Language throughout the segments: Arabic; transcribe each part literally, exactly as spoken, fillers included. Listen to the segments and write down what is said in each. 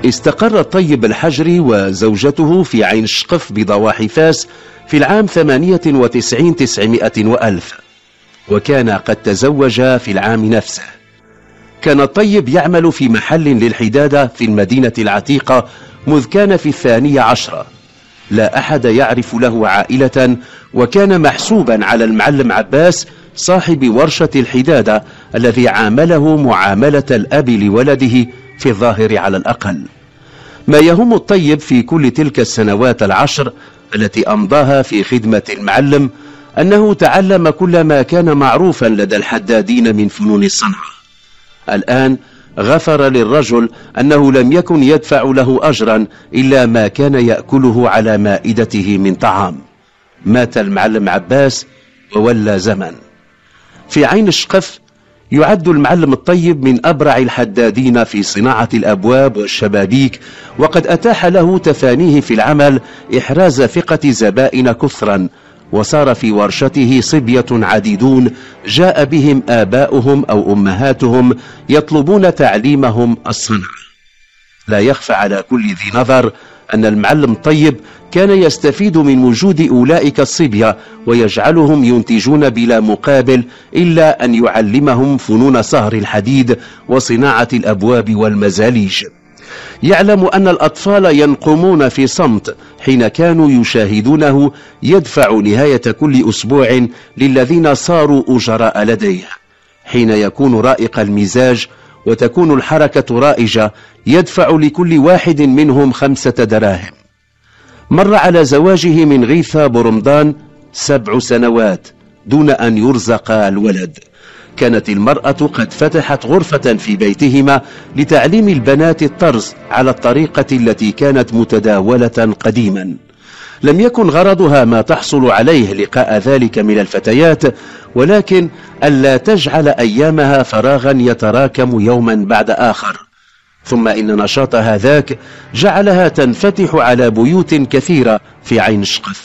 استقر الطيب الحجري وزوجته في عين شقف بضواحي فاس في العام ثمانية وتسعين تسعمائة وألف، وكان قد تزوج في العام نفسه. كان الطيب يعمل في محل للحدادة في المدينة العتيقة مذ كان في الثانية عشرة، لا أحد يعرف له عائلة، وكان محسوبا على المعلم عباس صاحب ورشة الحدادة الذي عامله معاملة الأب لولده في الظاهر على الأقل. ما يهم الطيب في كل تلك السنوات العشر التي أمضاها في خدمة المعلم أنه تعلم كل ما كان معروفا لدى الحدادين من فنون الصنعة. الآن غفر للرجل أنه لم يكن يدفع له أجرا إلا ما كان يأكله على مائدته من طعام. مات المعلم عباس وولى زمن. في عين شقف يعد المعلم الطيب من أبرع الحدادين في صناعة الأبواب والشبابيك، وقد أتاح له تفانيه في العمل إحراز ثقة زبائن كثرا، وصار في ورشته صبية عديدون جاء بهم آباؤهم أو أمهاتهم يطلبون تعليمهم الصنعة. لا يخفى على كل ذي نظر أن المعلم طيب كان يستفيد من وجود أولئك الصبية ويجعلهم ينتجون بلا مقابل إلا أن يعلمهم فنون صهر الحديد وصناعة الأبواب والمزاليج. يعلم أن الأطفال ينقمون في صمت حين كانوا يشاهدونه يدفع نهاية كل أسبوع للذين صاروا أجراء لديه. حين يكون رائق المزاج وتكون الحركة رائجة يدفع لكل واحد منهم خمسة دراهم. مر على زواجه من غيثة برمضان سبع سنوات دون أن يرزق الولد. كانت المرأة قد فتحت غرفة في بيتهما لتعليم البنات الطرز على الطريقة التي كانت متداولة قديما. لم يكن غرضها ما تحصل عليه لقاء ذلك من الفتيات، ولكن ألا تجعل أيامها فراغا يتراكم يوما بعد آخر. ثم إن نشاط هذاك جعلها تنفتح على بيوت كثيرة في عين شقف.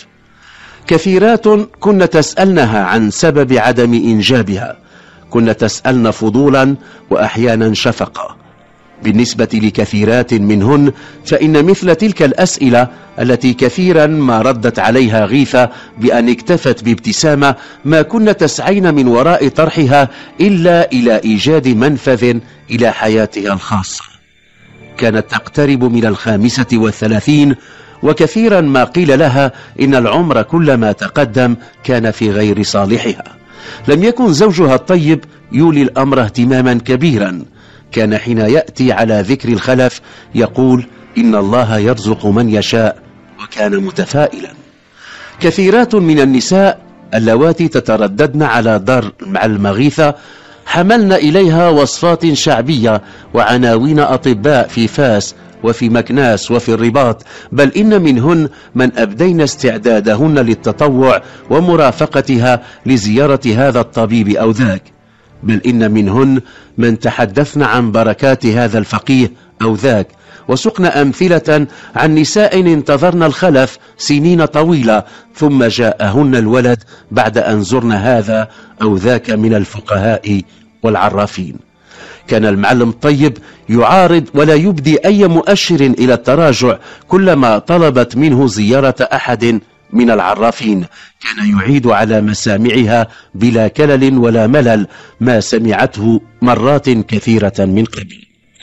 كثيرات كن تسألنها عن سبب عدم إنجابها، كن تسألن فضولا وأحيانا شفقة. بالنسبة لكثيرات منهن فإن مثل تلك الأسئلة التي كثيرا ما ردت عليها غيثة بأن اكتفت بابتسامة ما كن تسعين من وراء طرحها إلا إلى إيجاد منفذ إلى حياتها الخاصة. كانت تقترب من الخامسة والثلاثين، وكثيرا ما قيل لها إن العمر كلما تقدم كان في غير صالحها. لم يكن زوجها الطيب يولي الأمر اهتماما كبيرا. كان حين يأتي على ذكر الخلف يقول إن الله يرزق من يشاء، وكان متفائلا. كثيرات من النساء اللواتي تترددن على دار المعلمة غيثة حملن إليها وصفات شعبية وعناوين أطباء في فاس وفي مكناس وفي الرباط، بل إن منهن من أبدين استعدادهن للتطوع ومرافقتها لزيارة هذا الطبيب أو ذاك، بل إن منهن من تحدثن عن بركات هذا الفقيه أو ذاك، وسقن أمثلة عن نساء انتظرن الخلف سنين طويلة ثم جاءهن الولد بعد أن زرن هذا أو ذاك من الفقهاء والعرافين. كان المعلم طيب يعارض ولا يبدي أي مؤشر إلى التراجع كلما طلبت منه زيارة أحد من العرافين. كان يعيد على مسامعها بلا كلل ولا ملل ما سمعته مرات كثيرة من قبل.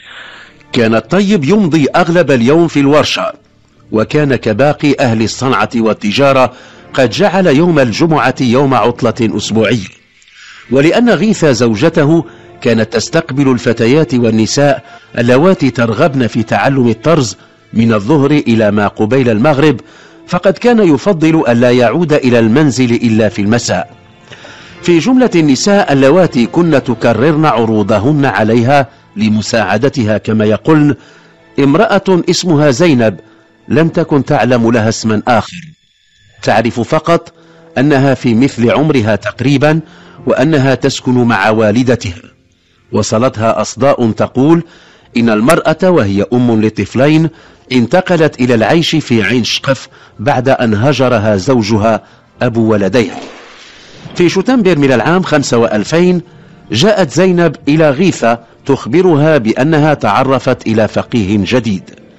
كان الطيب يمضي أغلب اليوم في الورشة، وكان كباقي أهل الصنعة والتجارة قد جعل يوم الجمعة يوم عطلة أسبوعية. ولأن غيثة زوجته كانت تستقبل الفتيات والنساء اللواتي ترغبن في تعلم الطرز من الظهر إلى ما قبيل المغرب، فقد كان يفضل ألا يعود إلى المنزل إلا في المساء. في جملة النساء اللواتي كن تكررن عروضهن عليها لمساعدتها كما يقولن امرأة اسمها زينب لم تكن تعلم لها اسما آخر، تعرف فقط أنها في مثل عمرها تقريبا وأنها تسكن مع والدتها. وصلتها أصداء تقول إن المرأة وهي أم لطفلين انتقلت إلى العيش في عين شقف بعد أن هجرها زوجها أبو ولديها. في شتنبر من العام خمسة وألفين جاءت زينب إلى غيثة تخبرها بأنها تعرفت إلى فقيه جديد.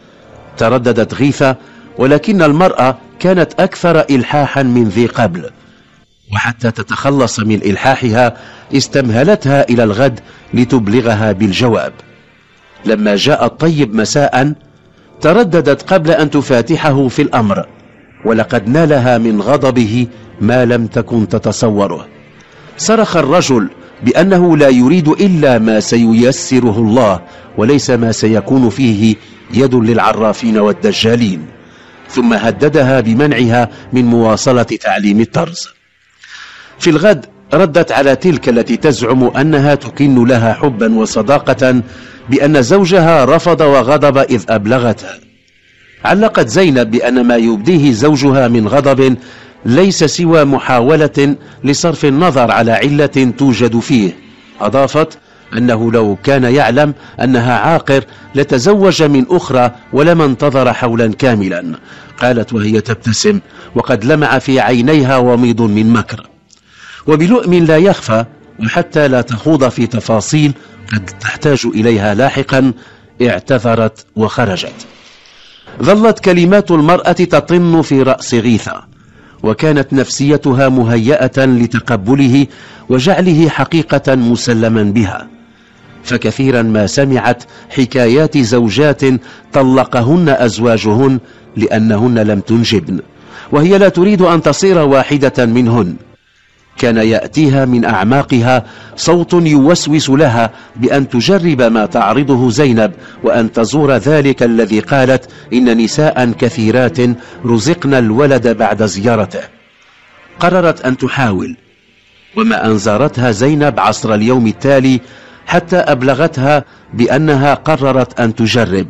ترددت غيثة، ولكن المرأة كانت أكثر إلحاحا من ذي قبل، وحتى تتخلص من إلحاحها استمهلتها إلى الغد لتبلغها بالجواب. لما جاء الطيب مساء ترددت قبل أن تفاتحه في الأمر، ولقد نالها من غضبه ما لم تكن تتصوره. صرخ الرجل بأنه لا يريد إلا ما سييسره الله، وليس ما سيكون فيه يد للعرافين والدجالين، ثم هددها بمنعها من مواصلة تعليم الطرز. في الغد ردت على تلك التي تزعم أنها تكن لها حبا وصداقة بأن زوجها رفض وغضب إذ أبلغتها. علقت زينب بأن ما يبديه زوجها من غضب ليس سوى محاولة لصرف النظر على علة توجد فيه. أضافت أنه لو كان يعلم أنها عاقر لتزوج من أخرى ولما انتظر حولا كاملا. قالت وهي تبتسم وقد لمع في عينيها وميض من مكر. وبلؤم لا يخفى، وحتى لا تخوض في تفاصيل قد تحتاج إليها لاحقا، اعتذرت وخرجت. ظلت كلمات المرأة تطن في رأس غيثة، وكانت نفسيتها مهيئة لتقبله وجعله حقيقة مسلما بها. فكثيرا ما سمعت حكايات زوجات طلقهن أزواجهن لأنهن لم تنجبن، وهي لا تريد أن تصير واحدة منهن. كان يأتيها من أعماقها صوت يوسوس لها بأن تجرب ما تعرضه زينب، وأن تزور ذلك الذي قالت إن نساء كثيرات رزقن الولد بعد زيارته. قررت أن تحاول، وما أن زارتها زينب عصر اليوم التالي حتى أبلغتها بأنها قررت أن تجرب.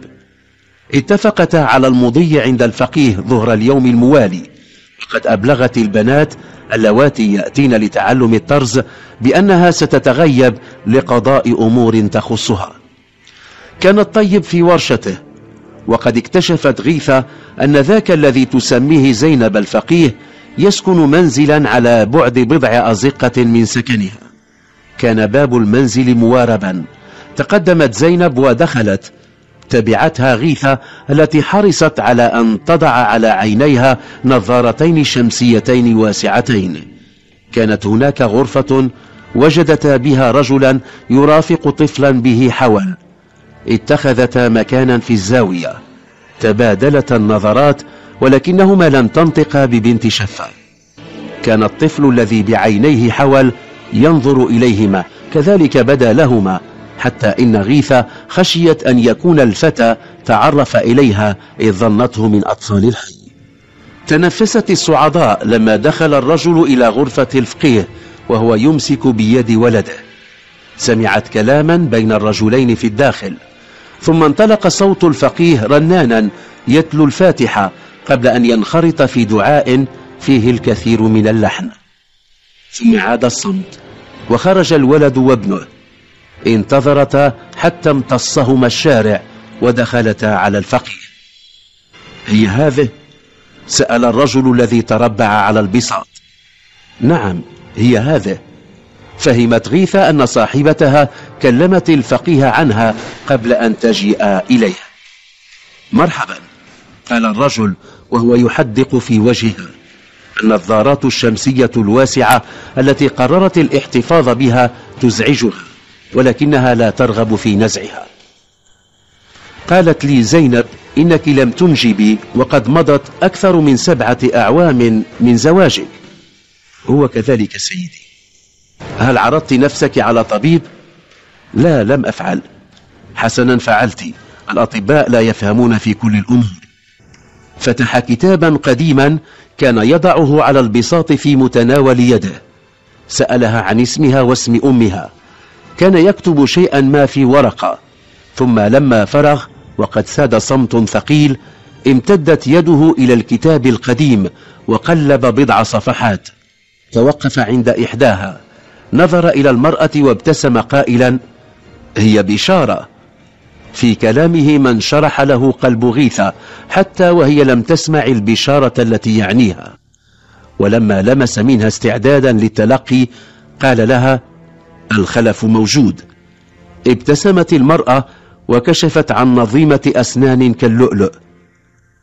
اتفقتا على المضي عند الفقيه ظهر اليوم الموالي، وقد أبلغت البنات اللواتي يأتين لتعلم الطرز بأنها ستتغيب لقضاء أمور تخصها. كان الطيب في ورشته، وقد اكتشفت غيثة أن ذاك الذي تسميه زينب الفقيه يسكن منزلا على بعد بضع أزقة من سكنها. كان باب المنزل مواربا. تقدمت زينب ودخلت، تبعتها غيثة التي حرصت على أن تضع على عينيها نظارتين شمسيتين واسعتين. كانت هناك غرفة وجدتا بها رجلا يرافق طفلا به حول. اتخذتا مكانا في الزاوية، تبادلتا النظرات، ولكنهما لم تنطقا ببنت شفة. كان الطفل الذي بعينيه حول ينظر إليهما، كذلك بدا لهما، حتى إن غيثة خشيت أن يكون الفتى تعرف إليها إذ ظنته من أطفال الحي. تنفست الصعداء لما دخل الرجل إلى غرفة الفقيه وهو يمسك بيد ولده. سمعت كلاما بين الرجلين في الداخل، ثم انطلق صوت الفقيه رنانا يتلو الفاتحة قبل أن ينخرط في دعاء فيه الكثير من اللحن. ثم عاد الصمت، وخرج الولد وابنه. انتظرتا حتى امتصهما الشارع ودخلتا على الفقيه. هي هذه؟ سأل الرجل الذي تربع على البساط. نعم هي هذه. فهمت غيثة أن صاحبتها كلمت الفقيه عنها قبل أن تجيء إليها. مرحبا، قال الرجل وهو يحدق في وجهها. النظارات الشمسية الواسعة التي قررت الاحتفاظ بها تزعجها، ولكنها لا ترغب في نزعها. قالت لي زينب إنك لم تنجبي وقد مضت أكثر من سبعة أعوام من زواجك. هو كذلك سيدي. هل عرضت نفسك على طبيب؟ لا، لم أفعل. حسنا فعلت، الأطباء لا يفهمون في كل الأمور. فتح كتابا قديما كان يضعه على البساط في متناول يده. سألها عن اسمها واسم أمها. كان يكتب شيئا ما في ورقة، ثم لما فرغ وقد ساد صمت ثقيل امتدت يده إلى الكتاب القديم وقلب بضع صفحات. توقف عند إحداها، نظر إلى المرأة وابتسم قائلا: هي بشارة. في كلامه من شرح له قلب غيثة حتى وهي لم تسمع البشارة التي يعنيها. ولما لمس منها استعدادا للتلقي قال لها: الخلف موجود. ابتسمت المرأة وكشفت عن نظيمة أسنان كاللؤلؤ.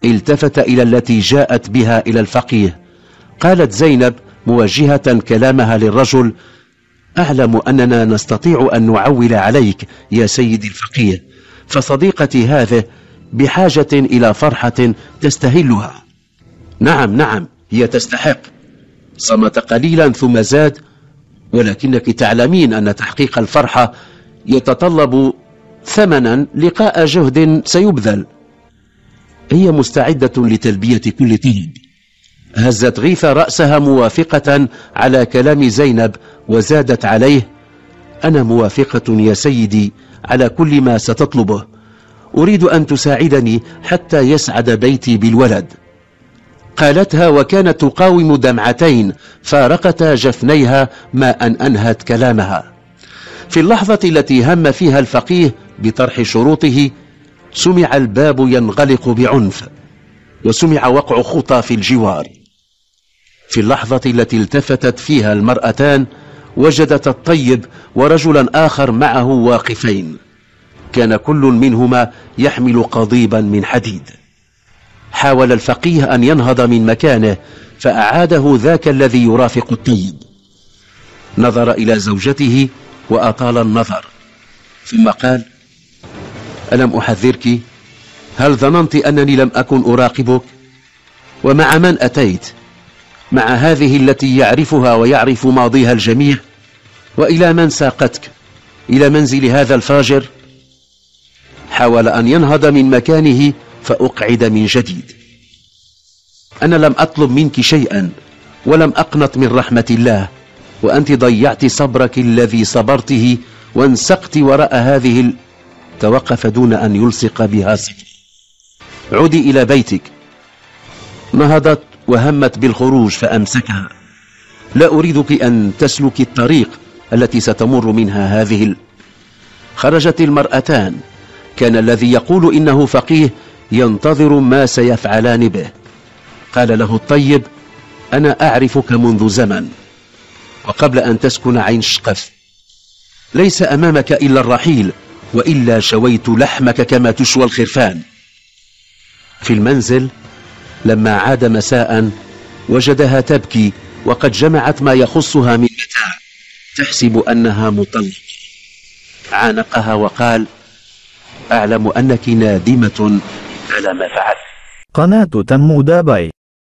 التفت إلى التي جاءت بها إلى الفقيه. قالت زينب موجهة كلامها للرجل: أعلم أننا نستطيع أن نعول عليك يا سيدي الفقيه، فصديقتي هذه بحاجة إلى فرحة تستهلها. نعم نعم، هي تستحق. صمت قليلا ثم زاد: ولكنك تعلمين أن تحقيق الفرحة يتطلب ثمنا لقاء جهد سيبذل. هي مستعدة لتلبية كل طلب. هزت غيثة رأسها موافقة على كلام زينب وزادت عليه: أنا موافقة يا سيدي على كل ما ستطلبه. أريد أن تساعدني حتى يسعد بيتي بالولد. قالتها وكانت تقاوم دمعتين فارقتا جفنيها ما أن أنهت كلامها. في اللحظة التي هم فيها الفقيه بطرح شروطه سمع الباب ينغلق بعنف، وسمع وقع خطى في الجوار. في اللحظة التي التفتت فيها المرأتان وجدت الطيب ورجلا آخر معه واقفين، كان كل منهما يحمل قضيبا من حديد. حاول الفقيه أن ينهض من مكانه فأعاده ذاك الذي يرافق الطيب. نظر إلى زوجته وأطال النظر ثم قال: ألم أحذرك؟ هل ظننت أنني لم أكن أراقبك؟ ومع من أتيت؟ مع هذه التي يعرفها ويعرف ماضيها الجميع؟ وإلى من ساقتك؟ إلى منزل هذا الفاجر؟ حاول أن ينهض من مكانه فأقعد من جديد. أنا لم أطلب منك شيئا ولم أقنط من رحمة الله، وأنت ضيعت صبرك الذي صبرته وانسقت وراء هذه ال... توقف دون أن يلصق بها صدر. عودي إلى بيتك. نهضت وهمت بالخروج فأمسكها: لا أريدك أن تسلك الطريق التي ستمر منها هذه ال... خرجت المرأتان. كان الذي يقول إنه فقيه ينتظر ما سيفعلان به. قال له الطيب: أنا أعرفك منذ زمن وقبل أن تسكن عين شقف. ليس أمامك إلا الرحيل، وإلا شويت لحمك كما تشوى الخرفان. في المنزل لما عاد مساء وجدها تبكي وقد جمعت ما يخصها من متاع، تحسب أنها مطلقة. عانقها وقال: أعلم أنك نادمة على ما فعلت. قناة تنمو دابي.